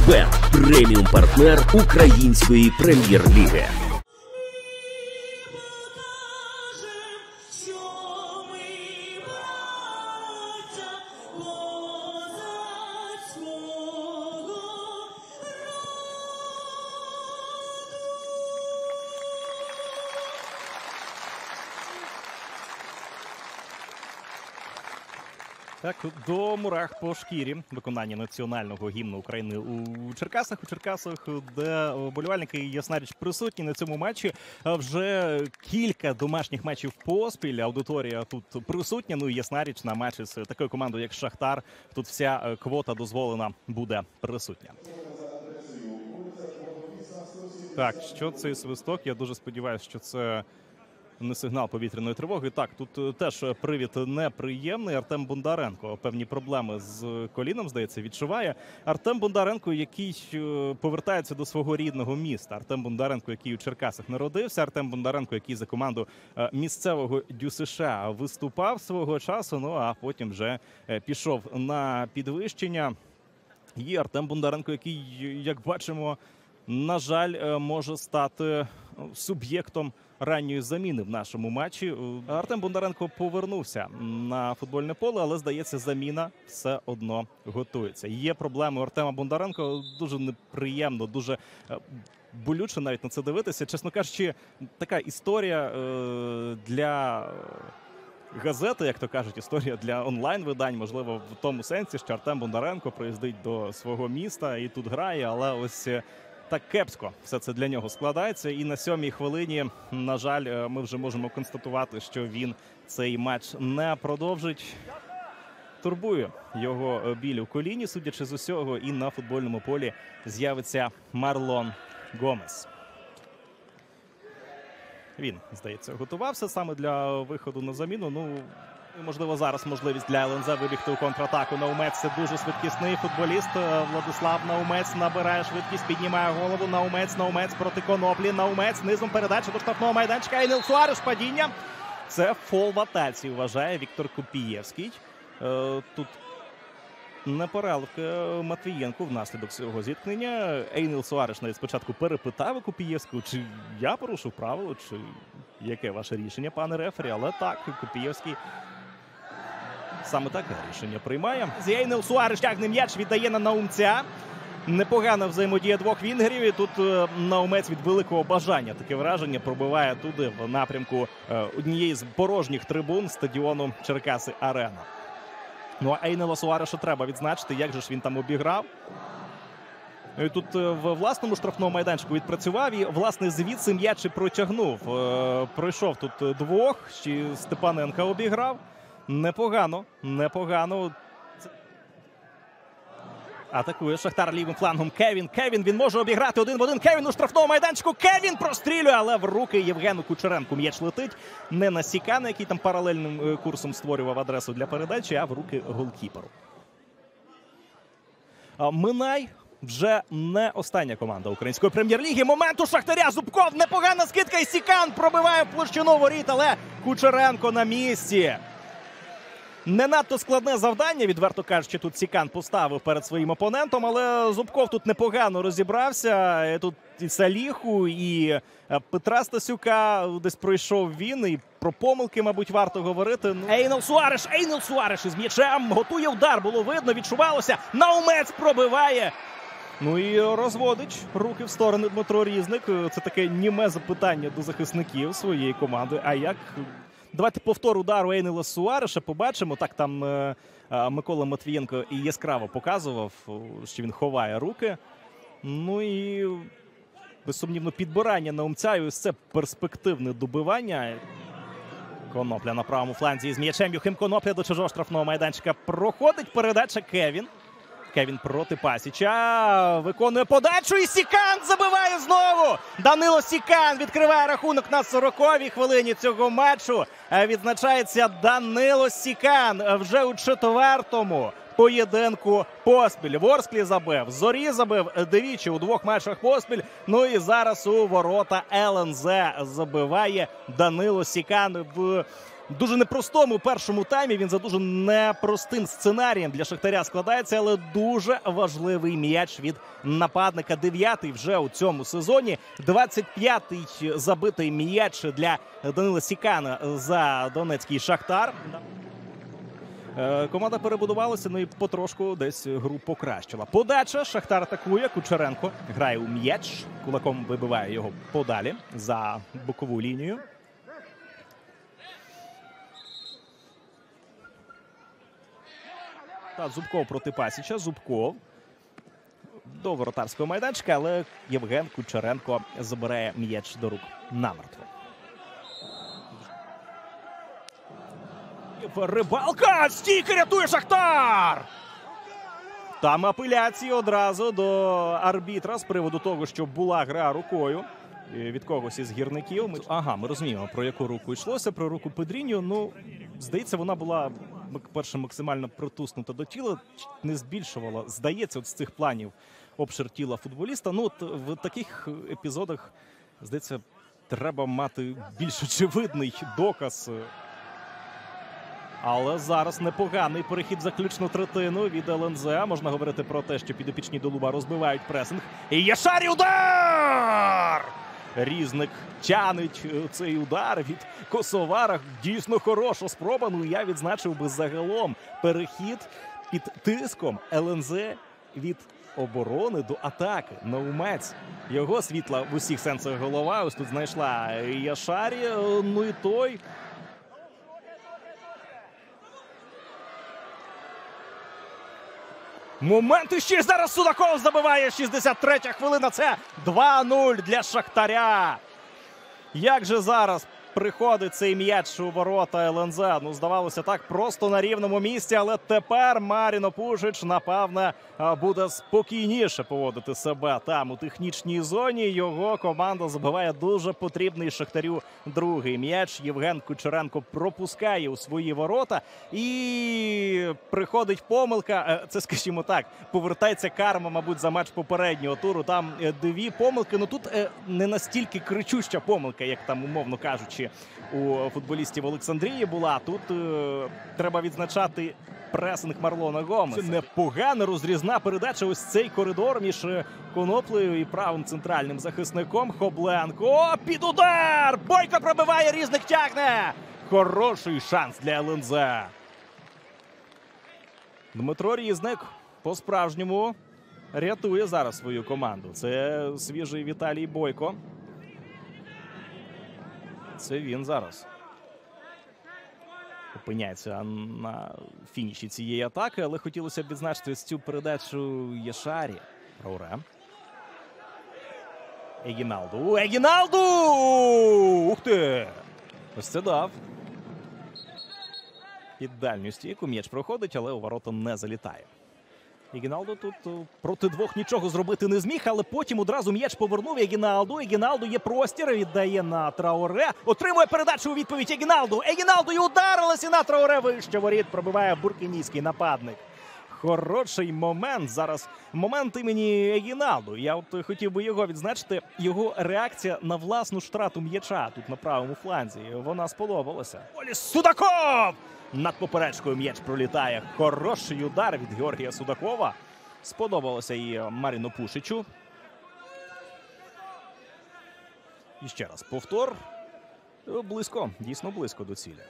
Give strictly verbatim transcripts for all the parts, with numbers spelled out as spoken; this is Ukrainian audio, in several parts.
Бет – преміум-партнер української прем'єр-ліги. Так, до мурах по шкірі виконання національного гімну України у Черкасах. У Черкасах, де вболівальники Ясна-Річ присутні на цьому матчі. Вже кілька домашніх матчів поспіль. Аудиторія тут присутня. Ну і Ясна-Річ на матчі з такою командою, як Шахтар. Тут вся квота дозволена буде присутня. Так, що цей свисток? Я дуже сподіваюся, що це не сигнал повітряної тривоги. Так, тут теж привід неприємний. Артем Бондаренко певні проблеми з коліном, здається, відчуває. Артем Бондаренко, який повертається до свого рідного міста. Артем Бондаренко, який у Черкасах народився. Артем Бондаренко, який за команду місцевого ДЮСШ виступав свого часу, ну а потім вже пішов на підвищення. І Артем Бондаренко, який, як бачимо, на жаль, може стати суб'єктом ранньої заміни в нашому матчі. Артем Бондаренко повернувся на футбольне поле, але, здається, заміна все одно готується. Є проблеми у Артема Бондаренко. Дуже неприємно, дуже болюче навіть на це дивитися. Чесно кажучи, така історія для газети, як то кажуть, історія для онлайн-видань, можливо, в тому сенсі, що Артем Бондаренко приїздить до свого міста і тут грає, але ось так кепсько все це для нього складається. І на сьомій хвилині, на жаль, ми вже можемо констатувати, що він цей матч не продовжить. Турбує його біль у коліні, судячи з усього, і на футбольному полі з'явиться Марлон Гомес. Він, здається, готувався саме для виходу на заміну. Ну, можливо, зараз можливість для ел ен зет вибігти у контратаку. Наумець – це дуже швидкісний футболіст. Владислав Наумець набирає швидкість, піднімає голову. Наумець, Наумець проти Коноплі. Наумець низом передача до штрафного майданчика. Енел Суареш, падіння. Це фол в атаці, вважає Віктор Купієвський. Тут непереливки Матвієнку внаслідок цього зіткнення. Енел Суареш навіть спочатку перепитав у Купієвського, чи я порушив правило, чи яке ваше рішення, пане рефері. Але так, Купієвський саме таке рішення приймає. Енел Суареш тягне м'яч, віддає на Наумця. Непогана взаємодія двох вінгерів. І тут Наумець від великого бажання, таке враження, пробиває туди в напрямку однієї з порожніх трибун стадіону Черкаси-Арена. Ну а Енела Суареша треба відзначити, як же ж він там обіграв. І тут в власному штрафному майданчику відпрацював і, власне, звідси м'яч і протягнув. Пройшов тут двох, ще Степаненка обіграв. Непогано, непогано. Атакує Шахтар лівим флангом Кевін. Кевін, він може обіграти один в один. Кевін у штрафному майданчику. Кевін прострілює, але в руки Євгену Кучеренку м'яч летить. Не на Сікана, який там паралельним курсом створював адресу для передачі, а в руки голкіперу. Минай вже не остання команда української прем'єр-ліги. Момент у Шахтаря. Зубков, непогана скидка, і Сікан пробиває площину воріт, але Кучеренко на місці. Не надто складне завдання, відверто кажучи, тут Сікан поставив перед своїм опонентом, але Зубков тут непогано розібрався. Тут і Саліху, і Петра Стасюка десь пройшов він, і про помилки, мабуть, варто говорити. Енел Суареш, Енел Суареш із м'ячем, готує удар, було видно, відчувалося. Наумець пробиває. Ну і розводить руки в сторони Дмитро Різник. Це таке німе запитання до захисників своєї команди. А як? Давайте повтор удару Енела Суареша побачимо. Так, там е, е, Микола Матвієнко і яскраво показував, що він ховає руки. Ну і, безсумнівно, підбирання Наумця. І ось це перспективне добивання. Конопля на правому фланзі з м'ячем. Юхим Конопля до чужого штрафного майданчика проходить. Передача Кевін. Кевін проти Пасіча. Виконує подачу. І Сікан забиває знову. Данило Сікан відкриває рахунок на сороковій хвилині цього матчу. Відзначається Данило Сікан вже у четвертому. поєдинку поспіль. Ворсклі забив, Зорі забив двічі у двох матчах поспіль. Ну і зараз у ворота ел ен зет забиває Данило Сікан в дуже непростому першому таймі. Він за дуже непростим сценарієм для Шахтаря складається, але дуже важливий м'яч від нападника. Дев'ятий вже у цьому сезоні. двадцять п'ятий забитий м'яч для Данила Сікана за донецький Шахтар. Команда перебудувалася, ну і потрошку десь гру покращила. Подача, Шахтар атакує, Кучеренко грає у м'яч, кулаком вибиває його подалі за бокову лінію. Та Зубков проти Пасіча, Зубков до воротарського майданчика, але Євген Кучеренко забирає м'яч до рук намертво. Рибалка! Стійка рятує Шахтар! Там апеляції одразу до арбітра з приводу того, що була гра рукою від когось із гірників. Ми... Ага, ми розуміємо, про яку руку йшлося, про руку Педріньо. Ну, здається, вона була, перше, максимально притиснута до тіла, не збільшувала, здається, от з цих планів обшир тіла футболіста. Ну, от в таких епізодах, здається, треба мати більш очевидний доказ. Але зараз непоганий перехід в заключну третину від ел ен зет. Можна говорити про те, що підопічні Долуба розбивають пресинг. І Яшарі удар! Різник тянить цей удар від Косовара. Дійсно хороша спроба. Ну, я відзначив би загалом перехід під тиском ел ен зет від оборони до атаки. Наумець. Його світла в усіх сенсах голова. Ось тут знайшла Яшарі. Ну і той... Момент іще зараз Судаков забиває. шістдесят третя хвилина. Це два нуль для Шахтаря. Як же зараз приходить цей м'яч у ворота ел ен зет? Ну, здавалося так, просто на рівному місці. Але тепер Маріно Пушич, напевне, буде спокійніше поводити себе там у технічній зоні. Його команда забиває дуже потрібний Шахтарю другий м'яч. Євген Кучеренко пропускає у свої ворота. І приходить помилка. Це, скажімо так, повертається карма, мабуть, за матч попереднього туру. Там дві помилки. Ну тут не настільки кричуща помилка, як там, умовно кажучи, у футболістів Олександрії була. Тут е, треба відзначати пресинг Марлона Гомеса. Це непогана розрізна передача. Ось цей коридор між Коноплею і правим центральним захисником. Хобленко. О, під удар! Бойко пробиває, Різник тягне! Хороший шанс для ел ен зет. Дмитро Різник по-справжньому рятує зараз свою команду. Це свіжий Віталій Бойко. Це він зараз опиняється на фініші цієї атаки, але хотілося б відзначити цю передачу Яшарі. Рауре. Егіналду. Егіналду! Ух ти! Ось це дав. Під дальню стійку м'яч проходить, але у ворота не залітає. Егіналду тут проти двох нічого зробити не зміг, але потім одразу м'яч повернув Егіналду. Егіналду є простір, віддає на Трауре. Отримує передачу у відповідь Егіналду. Егіналду і ударилась, і на Трауре вище воріт пробиває буркінійський нападник. Хороший момент зараз. Момент імені Егіналду. Я от хотів би його відзначити. Його реакція на власну втрату м'яча тут на правому фланзі. Вона сподобалася. Олі Судаков! Над поперечкою м'яч пролітає. Хороший удар від Георгія Судакова. Сподобалося і Маріну Пушичу. І ще раз повтор. Близько, дійсно близько до цілі.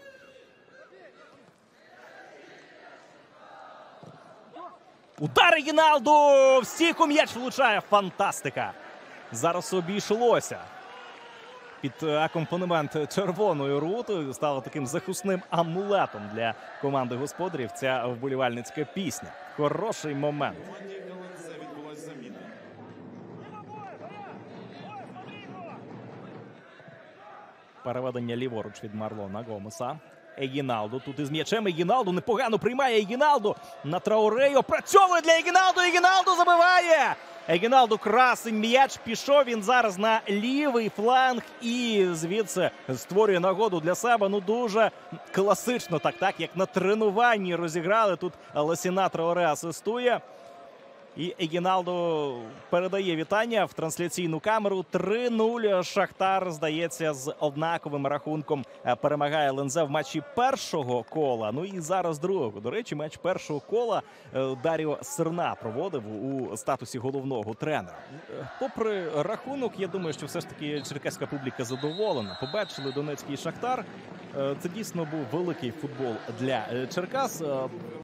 Удар Егіналду! В стійку м'яч влучає. Фантастика! Зараз обійшлося. Під акомпанемент червоною рутою стало таким захисним амулетом для команди господарів ця вболівальницька пісня. Хороший момент. Переведення ліворуч від Марлона Гомеса. Егіналду тут із м'ячем. Егіналду непогано приймає Егіналду. На Трауре опрацьовує для Егіналду. Егіналду забиває! Егіналду красень, м'яч пішов, він зараз на лівий фланг і звідси створює нагоду для себе. Ну дуже класично, так, так, як на тренуванні розіграли. Тут Ласіна Траоре асистує. І Егіналду передає вітання в трансляційну камеру. три нуль. Шахтар, здається, з однаковим рахунком перемагає ЛНЗ в матчі першого кола. Ну і зараз другого. До речі, матч першого кола Даріо Серна проводив у статусі головного тренера. Попри рахунок, я думаю, що все ж таки черкаська публіка задоволена. Побачили Донецький Шахтар. Це дійсно був великий футбол для Черкас.